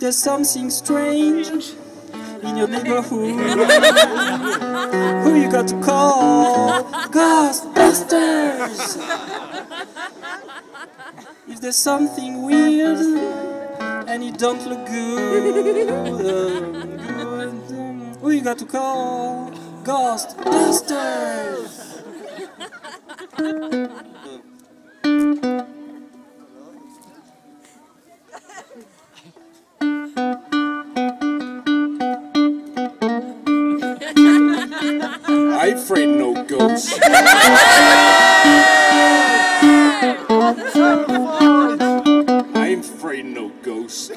there's something strange in your neighborhood, who you got to call? Ghostbusters! If there's something weird and it don't look good, who you got to call? Ghostbusters! I'm afraid no ghosts. I'm afraid no ghosts.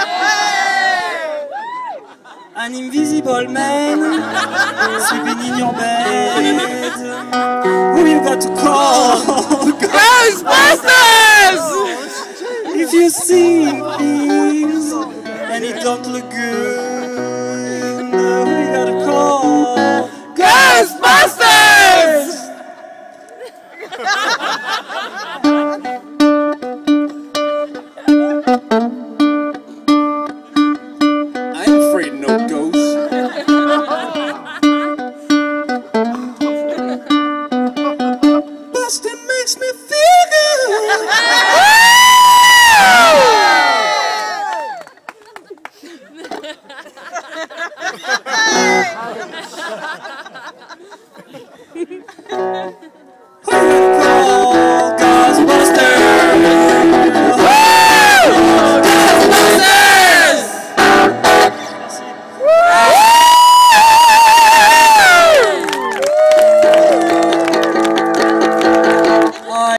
An invisible man sleeping in your bed. Who you got to call? Ghostbusters!